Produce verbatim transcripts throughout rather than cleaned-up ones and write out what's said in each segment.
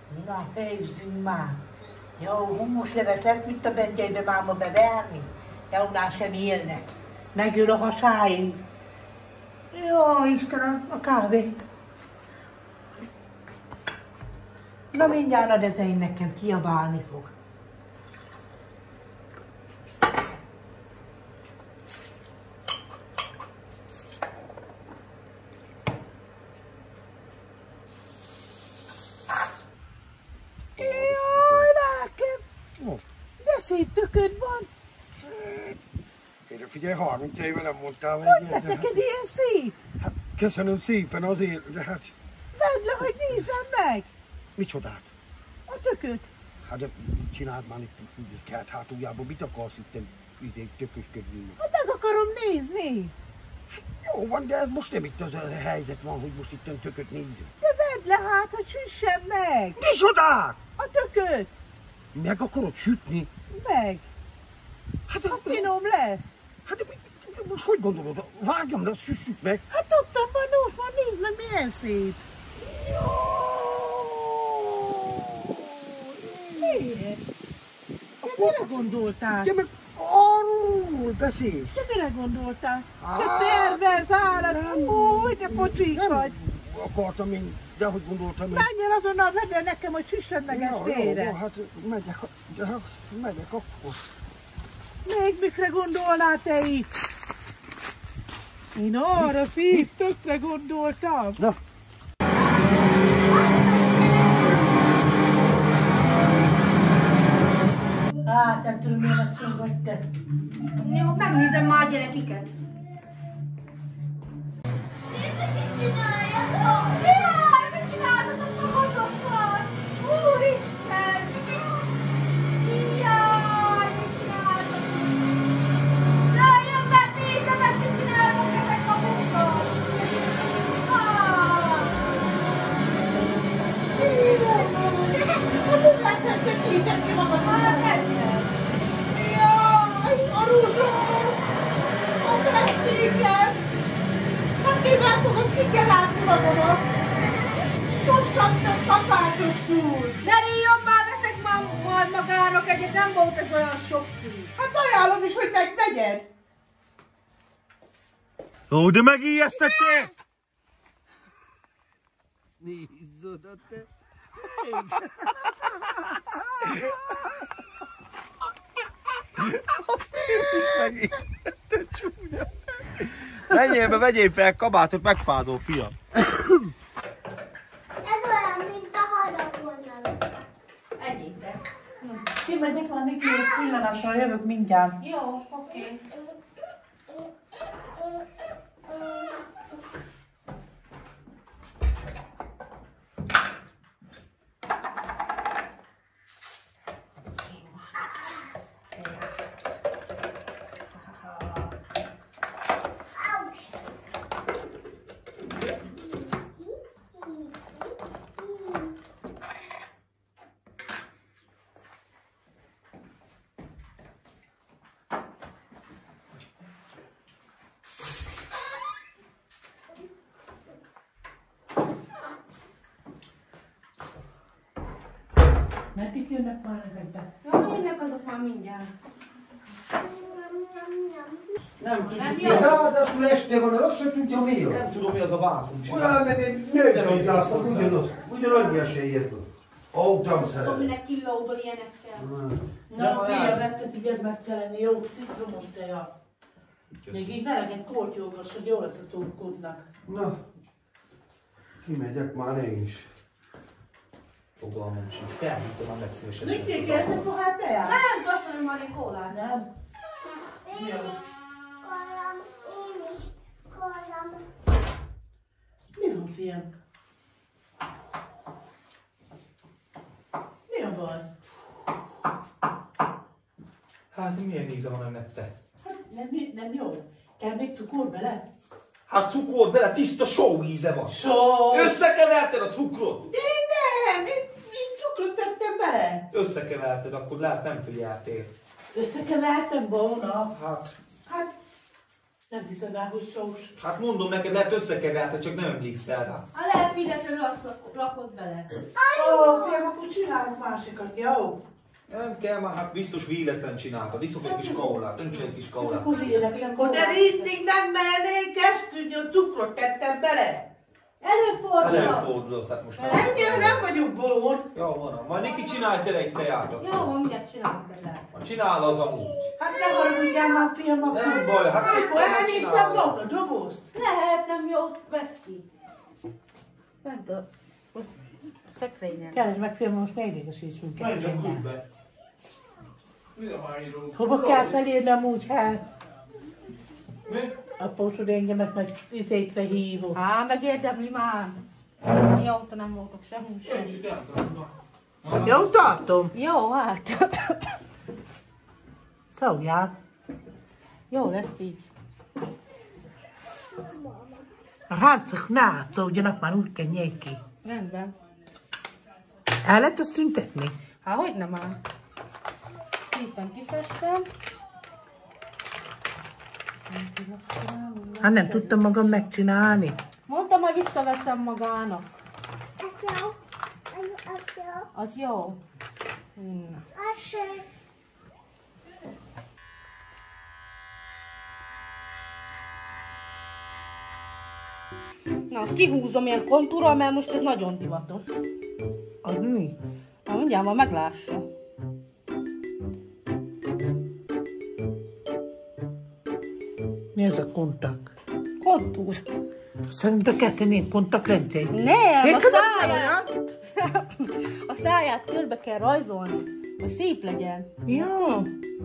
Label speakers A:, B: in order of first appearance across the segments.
A: Na, fejtsünk már. Jó, humusleves lesz, mit a bentjeibe máma beverni? Jónál sem élnek. Megül a hasáig. Jó, Istenem, a kávé. Na mindjárt ad ez én nekem kiabálni fog. Jaj, lelkem! De szép tököd van!
B: Kérlek, figyelj, harminc éve nem mondtál meg.
A: Hogy lett neked ilyen szép?
B: Hát, köszönöm szépen azért, de hát...
A: Vedd le, hogy nézzem meg!
B: Micsodát?
A: A tököt.
B: Hát, de csináld már itt a kert hátuljában, mit akarsz itt izé, tökösködni?
A: Hát meg akarom nézni.
B: Hát, jó van, de ez most nem itt az a helyzet van, hogy most itt tököt nézzük.
A: De vedd le hát, hogy süssem meg!
B: Micsodát?
A: A tököt!
B: Meg akarod sütni?
A: Meg!
B: Hát,
A: Hát finom lesz!
B: Hát, most hogy gondolod? Vágjam le, süssük meg!
A: Hát ottan van, ott van, nézd meg, milyen szép! Miért? Te mire gondoltál?
B: Te meg arról beszélsz!
A: Te mire gondoltál?
B: Á,
A: Te pervers állat! Új, de pocsik vagy!
B: Akartam én, de hogy gondoltam én.
A: Menjen azonnal, vedd el nekem, hogy süssed meg estére!
B: Jó, jó, hát megyek, de megyek akkor.
A: Még mikre gondolnál te itt? Én arra szép tökre gondoltam.
B: Na.
A: Hát nem tudom, milyen a szó vagy te.
C: Jó, megnézem már a gyerekiket.
D: Nézzük, mit csináljatok! Jaj, mit csináltatok magatokkal? Úristen! Jaj, mit csináltatok? Jöjjön meg, nézzem meg, mit csináltok ezek magukkal!
A: Hogy lehetett köszíteni magad?
D: Hát ezzel!
A: Jaj, a rúzsom! A festéket! Hát mivel fogod kikelátni magamat? Tudtam, csak kapásos túl!
C: Ne ríjon már, veszek már majd magának egyet, nem volt ez olyan sok tű.
A: Hát ajánlom is, hogy megvegyed!
E: Ó, de megijesztettél!
B: Nézd oda, te!
E: Te csúnya! Menjél be, vegyél fel kabátot, megfázol, fiam!
D: Ez olyan, mint a haragvonal.
C: Egyétek.
A: Kimegyek már még egy pillanatra, jövök mindjárt.
C: Jó, oké.
A: Meddig jönnek már ezekbe?
C: Jó, jönnek azok már mindjárt.
A: Nem tudom.
C: Nem jó?
B: Ráadásul este van, azt se tudja mi az.
E: Nem tudom, mi az a vákum
B: Olyan, mert egy nőt gyásznak, ugyanaz, ugyanannyi esélyért van. Ó, nem
C: Tudom,
B: szeretem.
C: minek killóból ilyenekkel.
A: Na, fiam, ezt te figyeld meg kell lenni, jó citromos teja. Még így melegen kortyolgass, hogy jól összetúrkodnak.
B: Na, kimegyek már én is.
E: Fogalmam sincs, felhívtam a legszívesebben.
A: Nikki, kérsz egy pohár teját?
C: Nem, köszönöm már egy kólát.
A: Nem.
D: Én
A: Jó.
D: is kollom, én is kollom.
A: Mi van, fiam? Mi a baj?
E: Hát milyen íze van ennek te?
A: Hát nem, nem jó. Kell még cukor bele?
E: Hát cukor bele, tiszta só íze van.
A: Só!
E: Összekeverted a cukrot?
A: De nem! Én, én cukrot tettem bele.
E: Összekeverted, akkor lehet nem figyeltél.
A: Összekevertem volna.
E: Hát,
A: Hát nem hiszem el, hogy sós.
E: hát mondom neked, lehet összekeverted, csak nem emlékszel rá.
C: Ha lehet, véletlenül azt lakod bele.
A: Ó, fiam, akkor Akkor csinálok másikat, jó?
E: Nem kell már, hát biztos véletlen csinálta. Viszok egy kis kólát, önts egy kis kólát.
A: Akkor de rintig megmernék esküdni, a cukrot tettem bele.
C: Előfordul.
E: Előfordulsz, hát most már.
A: Ennyire nem vagyok bolond.
E: Jó, van. Majd Niki csinálj te egy tejátot.
C: Jó, van, mindjárt csinálok bele.
E: Csinál az amúgy.
A: Hát ne haragudjál már, fiam, akkor.
E: Nem baj, hát
A: Akkor elnéztem volna a dobozt.
C: Lehet, nem jó, vedd ki. Vedd a szekrényen.
A: Keresd meg, fiam, most ne idegesítsünk el.
E: Menj a klubbe. Mire már írunk?
A: Hova kell felérni amúgy, hát?
E: Mi?
A: A pósod engemet meg izétre hívott.
C: Á, megérdemli már. Jó, te nem voltak semmi sem.
E: Én csak eltartom.
A: Jó, tartom.
C: Jó, hát.
A: Szóljál.
C: Jó lesz így.
A: A ráncok ne átszódjanak, már úgy kenjék ki.
C: Rendben.
A: El lehet azt tüntetni?
C: Há, hogy nem áll. Szépen kifestem.
A: Hát nem tudtam magam megcsinálni.
C: Mondtam, hogy visszaveszem magának.
D: Ez jó. Ez jó.
C: Az jó. Na.
D: Az sem.
C: Na, kihúzom ilyen kontúrral, mert most ez nagyon divatos.
A: Az mi?
C: Na, mindjárt már meglássa.
A: Mi ez a kontak?
C: Kontúr.
A: Szerintem kell tenni egy kontaktrendszert.
C: Nem,
A: Miért
C: a
A: tudod
C: száját. A száját körbe kell rajzolni, hogy szép legyen.
A: Jó.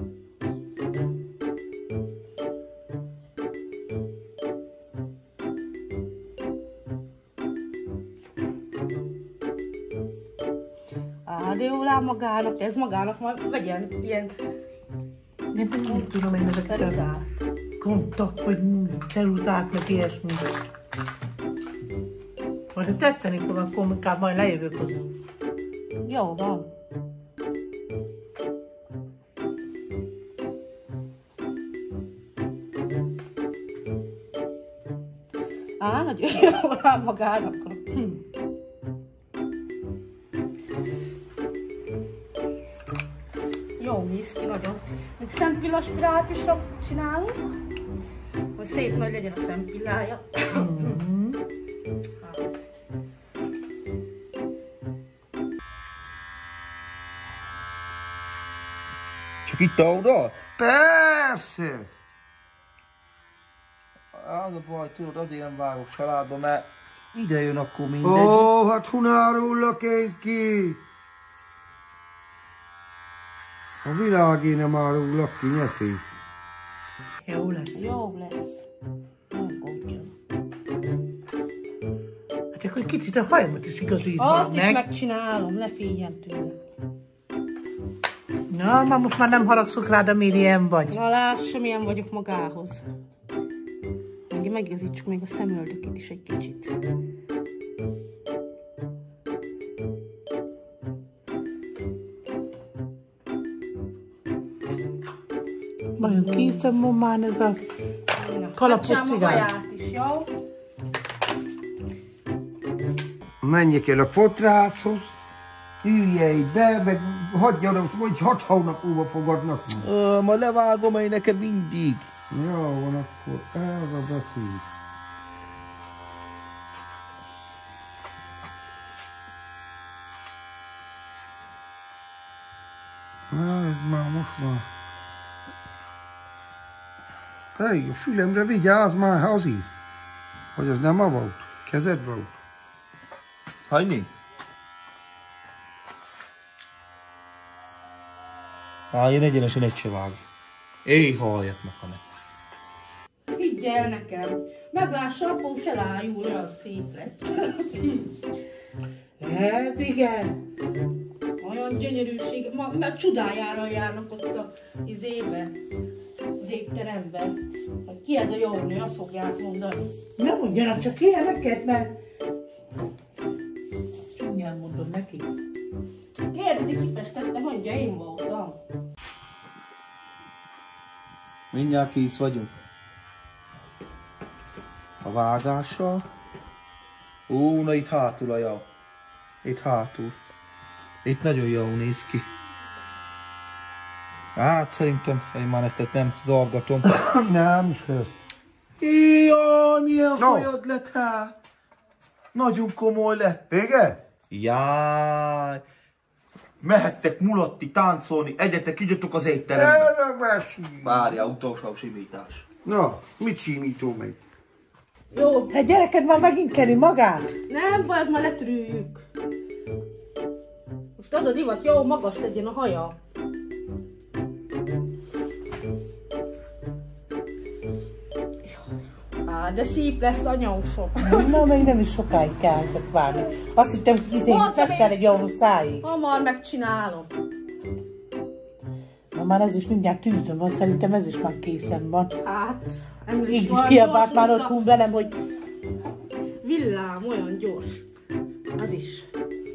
C: Á, de jól áll magának, ez magának majd vegyen ilyen
A: Nem, nem tudom én ezeket a
C: ceruzát.
A: kontak, vagy ceruzák, meg ilyesmi. Majd ha tetszeni fog, akkor inkább majd lejövök hozzá.
C: Jó van. Á, nagyon jól áll magának. Hm. Jó néz ki nagyon. Még szempillaspirált is csinálunk, hogy szép nagy legyen a szempillája.
E: Csak itt oda?
B: Persze!
E: Az a baj, tudod, azért nem vágok családba, mert ide jön akkor mindegy.
B: Ó, hát hunárullak én ki! A világén nem árullak ki, ne félj.
A: Jó lesz.
C: Jó lesz. Nem aggódjon.
A: Hát akkor kicsit a hajamat is igazítom
C: Azt is
A: meg.
C: megcsinálom, ne féljen tőle.
A: Na, már most már nem haragszok rád, amíg ilyen vagy.
C: Na lássa, milyen vagyok magához. Engem megigazítsuk még a szemöldökét is egy kicsit.
A: Nagyon készem momán ez a kalapos
C: Kapcsám a
A: cigány.
C: haját is, jó?
B: Menjek el a fotrászhoz, üljél be, meg hagyjanak, hogy hat hónap múlva fogadnak.
E: Ö, majd levágom én neked mindig.
B: Jó van, akkor erre beszél. Na, ez már most már. Hely, a fülemre vigyázz már, azért. Hogy az nem a volt, kezed volt.
E: Hagyni? Á, én egyenesen egy se vág. Éj, halljak meg, ha meg.
C: Higgy el nekem. Meglássa, apó se lájul, olyan szép lett.
A: Ez igen.
C: Olyan gyönyörűség, ma, mert csodájára járnak ott a izébe, az étteremben. Hogy ki ez a jó nő, azt fogják mondani.
A: Nem mondjanak csak ilyeneket, mert csúnyán mondom neki.
C: Kérdezi, kifestette, mondja, én voltam.
E: Mindjárt kész vagyunk. A vágással. Ó, na itt hátul a jav. Itt hátul. Itt nagyon jól néz ki. Hát szerintem én már ezt nem zargatom.
B: Nem is kösz.
E: Jaj, milyen
B: No.
E: hajad lett, hát. Nagyon komoly lett.
B: Igen?
E: Jaj. Mehettek mulatni, táncolni, egyetek, igyatok az étterembe.
B: Erre mesélj.
E: Várja, utolsó simítás.
B: Na, mit simító még?
C: Jó,
A: Hát gyereked már megint keri magát.
C: nem baj, már letrüljük. Most az a divat, jó, magas legyen a haja. Á, de szép lesz, anyósom.
A: Na, még nem is sokáig kell várni. Azt hittem, hogy izé,
C: Mondtam
A: meg kell
C: én.
A: egy jó száig.
C: Hamar megcsinálom.
A: Na már ez is mindjárt tűzön van, szerintem ez is már készen van.
C: Hát, ennél
A: Így is
C: olyan
A: kiabált
C: gyors,
A: már
C: mint a
A: otthon velem, hogy
C: Villám, olyan gyors. Az is.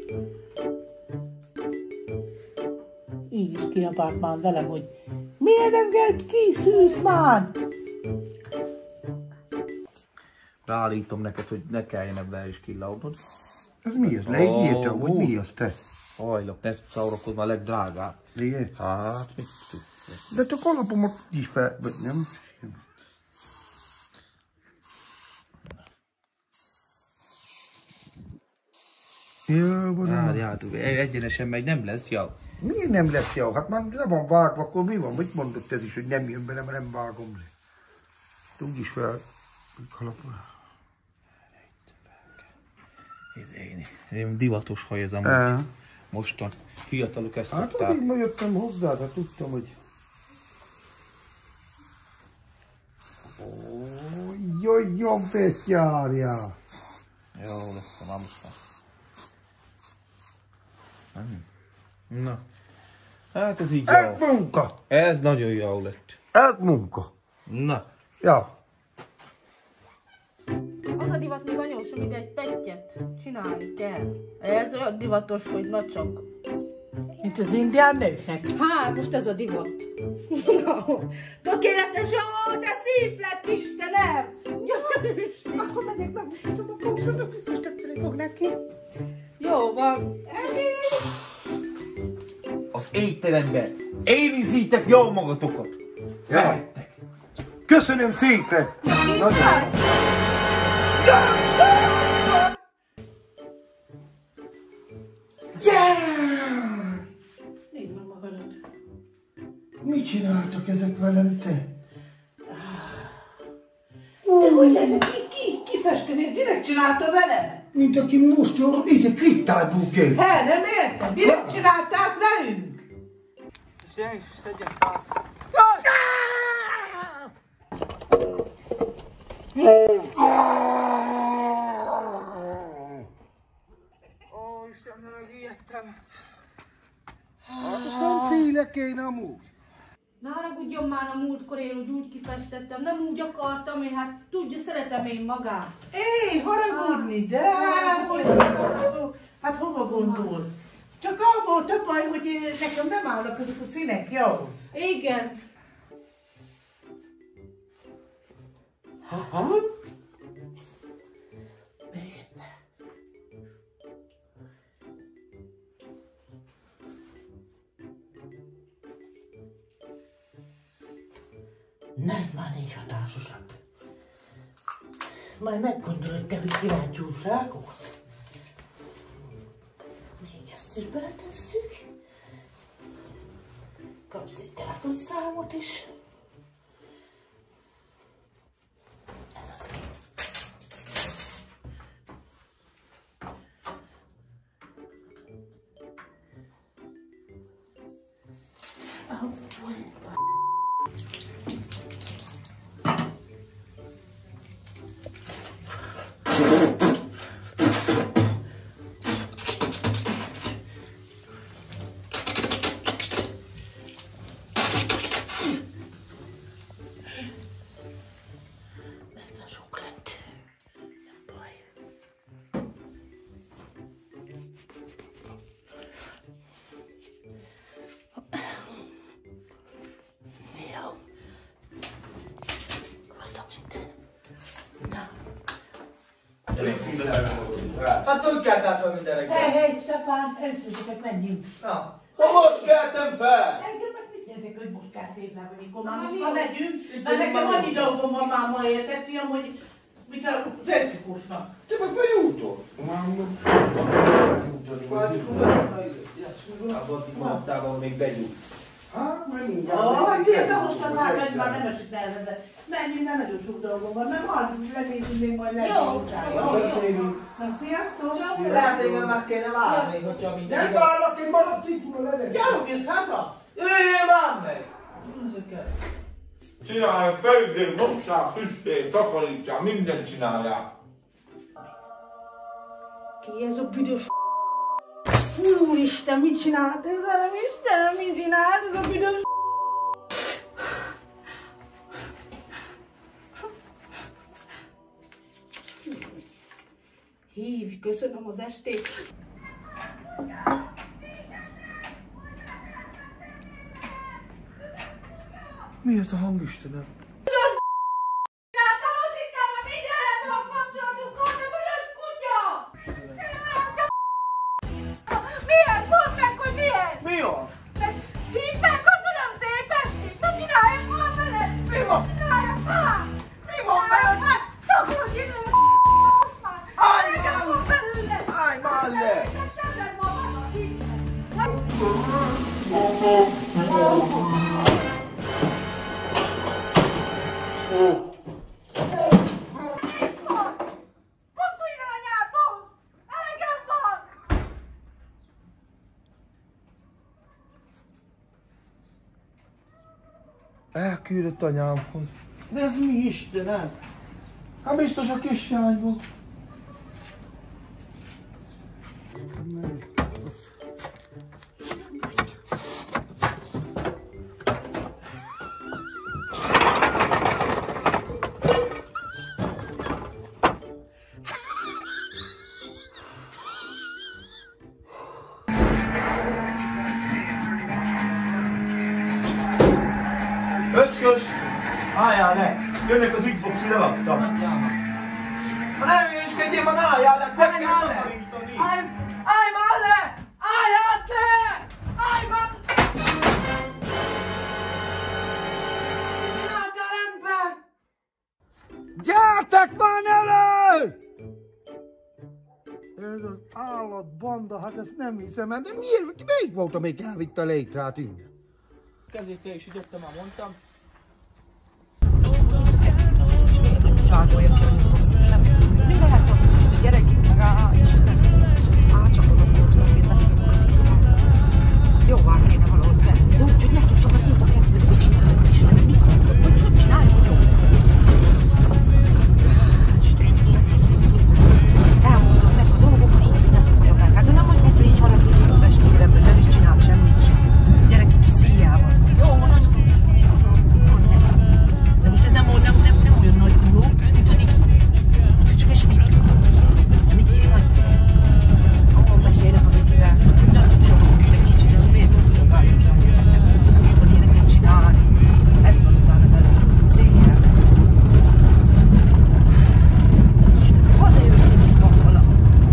A: így is kiabált már velem, hogy miért nem kell készülsz már?
E: Beállítom neked, hogy ne kelljen ebben is killaudnod.
B: Ez mi az? Leírtam, hogy
E: Ó,
B: mi az te?
E: Hajlok, ne szórakozz, a legdrágább.
B: Igen?
E: Hát, mit tudsz?
B: De te kalapomat is fel, vagy nem? Ja, van.
E: Várjál, egyenesen megy, nem lesz, jó.
B: Miért nem lesz jó? Hát már le van vágva, akkor mi van? Mit mondott ez is, hogy nem jön bele, mert nem vágom le? Úgyis fel. Kalapol.
E: Ez én, én divatos haj ez amúgy.
B: Uh.
E: Mostan. Fiatalok ezt
B: Hát
E: szokták.
B: addig ma jöttem hozzád, hát tudtam, hogy... Ó, jaj, jobbet járja.
E: Jó lesz, már most már. Nem. Na. Hát ez így
B: Ez
E: jó.
B: munka!
E: Ez nagyon jó lett.
B: Ez munka!
E: Na.
B: Ja.
C: Az a divat még anyósom, ide egy pettyet csinálni kell. Ez olyan divatos, hogy na csak.
A: Mint az indián nőknek.
C: Hát, most ez a divat. No. Tökéletes, ó, de szép lett, Istenem! Gyönyörűs.
A: Akkor megyek, megmutatom a kósodnak, biztos többször fog neki.
C: Jó van.
E: Az étteremben érinzitek jól magatokat.
B: Ja. Köszönöm szépen! Nagyon.
A: Nézd meg magadat.
B: Mit csináltak ezek velem, te?
A: De hogy lehet ki, ki, kifesteni, ezt direkt csinálta vele?
B: Mint aki most jó, íze krittálból kell.
A: He, nem érted? Direkt csinálták velünk.
E: És szedjen át. Ó, Istenem, megijedtem.
B: Hát most nem félek én amúgy.
C: Ne haragudjon már, a múltkor én úgy, úgy kifestettem, nem úgy akartam, én hát tudja, szeretem én magát.
A: Éj, haragudni, de hogy hát hova gondolsz? Csak abból a baj, hogy én- nekem nem állnak ezek a színek, jó?
C: Igen.
A: Aha. Nem, már négy hatásosabb. Majd meggondolod te, hogy kíváncsi újsághoz. Még ezt is beletesszük. Kapsz egy telefonszámot is. Ez az. Ez már sok lett. Nem baj.
F: Hát hogy keltál fel minden reggel?
A: Hely, hely, Stefán, elsőzöket menjünk.
F: Na, ha most keltem fel!
A: Engem meg mit érdekel, hogy most kell tévnál, hogy mikor már
C: Na,
A: most
C: mi
A: már
C: jó?
A: megyünk, mert nekem annyi dolgom van már ma érted, fiam, hogy mit az őszikusnak.
F: Te meg vagy úton.
E: Mondtában még begyújt.
B: Hát, majd mindjárt.
A: Ah, hát én behoztam már, mert már nem esik nehezen, de menjünk, nem nagyon sok dolgom van, mert hagyjuk, megnézzük még majd legyen
F: Na, beszélünk.
A: Na, sziasztok!
F: Lehet, engem meg kéne várni, hogyha minden
B: Nem
F: igaz.
B: várlak, én maradsz itt, a levegő.
A: Gyalog, jössz hátra?
F: Üljél már meg!
A: Ezeket.
E: Csinálj felügyél, mossál, füstél, takarítsál, mindent csinálják.
C: Ki ez a büdös Úristen, mit csinált ez velem? Istenem, mit csinált ez a büdös Hívj, köszönöm az estét.
E: Mi ez a hang, Istenem?
D: Miért? Mondd meg, hogy miért!
F: Mi van?
D: Hívd meg, köszönöm szépen! Mit csináljak már veled?
F: Mi van?
D: Csináljak már!
F: Mi van veled?
D: Hát, szakorodj idő!
F: Állj
D: Nekem
F: már!
D: van belőle!
F: Állj már le!
D: Teszed magad, hívd Mit van? Pusztulj el anyától! Elegem van!
E: Elküldött anyámhoz. De ez mi, Istenem? Hát biztos a kislány volt. Öcskös! Álljál le! Jönnek az Xbox-i leadtam. Ha nem hülyéskedjél, már álljál le! Meg kell takarítani!
F: Állj! Állj már le! Állj át le! Állj már! Csináltál ember!
B: Gyertek már elő! Ez az állatbanda, hát ezt nem hiszem el, de miért? Melyik volt, amelyik elvitte a létrát innen?
F: Kezét le is ütöttem, már mondtam.
G: Zsákolja ki, hogy basszus, nem. Mi lehet azt, hogy a gyerekek meg á, Istenem, á, csak odafordulok, én beszélek a videóban. Ez jóvá kéne valahol tenni, de úgy, hogy ne tud csak az mind a kettőt csinálni, Istenem, mikor, hogy hogy csinálj, hogy jó. Istenem, beszélek. Elmondom meg a dolgokat, hogy nem tudja meg. Hát de nem vagy hozzá így haragudni a testvéremről, nem is csinált semmit sem. Gyerekek is szíjával. Jó, van, az az a de most ez nem, nem, nem, nem olyan nagy dolog, mint a Niki. Most csak egy Miki. A Miki nagy. Ahol beszélek a Mikivel, nagyon sokan most egy kicsit, ez miért csúcsogáljuk ki annyira. Nem szabad ilyeneket csinálni. Ez van utána belőle. Széjjel. Hazajövök, mindig van valahol.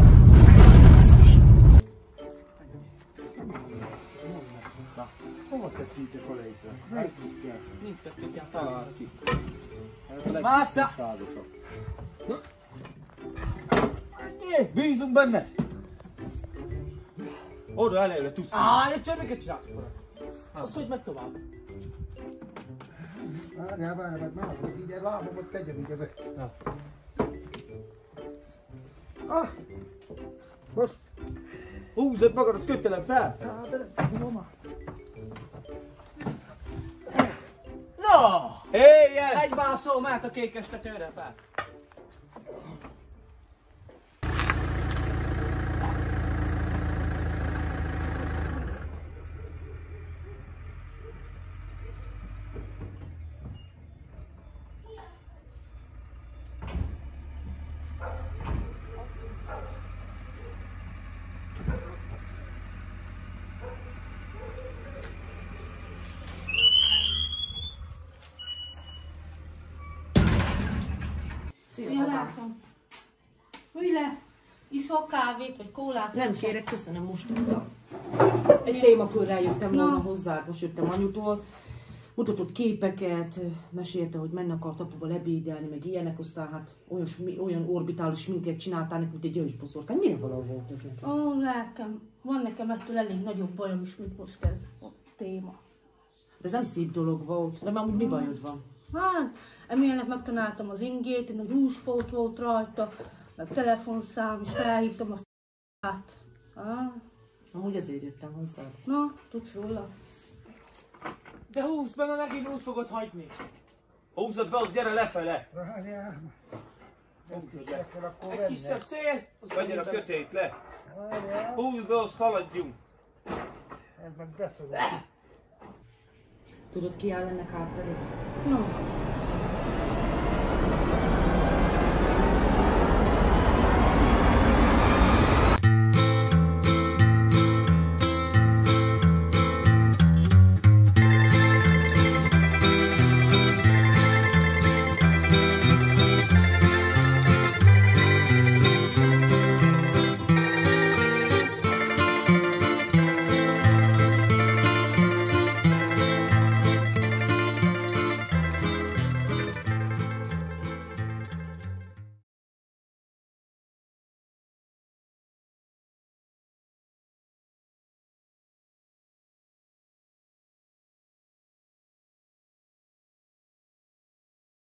B: Hova tetszítek a létre? Ezt tudják.
F: Nincs tették, talál ki.
E: Másza! Bízunk benne! Oda előre tudsz.
F: Á, egy csörméket csináltok volna. Azt hogy megy tovább?
B: Várjál, várjál, várjál, várjál, ide lábom, hogy tegyem ide be. Ah! Most!
E: Húzod magadat, kötelem fel!
F: No!
E: Éljen!
F: Egy bászol, mehet a kékes tetőre fel.
C: Szia, látom. Ülj le, iszol iszol kávét, vagy kólát?
G: Nem kérek, köszönöm, most tudtam. Egy témakörrel jöttem volna hozzá, most jöttem anyutól. Mutatott képeket, mesélte, hogy menne akart apuval ebédelni, meg ilyenek, aztán hát olyan, olyan orbitális minket csináltál, mint egy gyöngyboszorkány. Milyen valahol volt ez nekem?
C: Ó, lelkem, van nekem ettől elég nagyobb bajom is, mint most ez a téma.
G: De ez nem szép dolog volt, de már amúgy mi bajod van?
C: Hát, Emilnek megtanáltam az ingét, egy nagy húsfót volt rajta, meg telefonszám, és felhívtam azt hát. Ah.
G: Amúgy ezért jöttem hozzá.
C: Na, tudsz róla?
E: De húzd be, mert megint úgy fogod hagyni. Húzod be, az gyere lefele.
B: Várjál.
E: Húzod le.
B: Akkor
E: Egy kis szebb szél, vegyél a kötét le. Húzd be, azt haladjunk.
B: Ez meg beszorul.
G: Tudod, ki áll ennek hátterében?
C: No.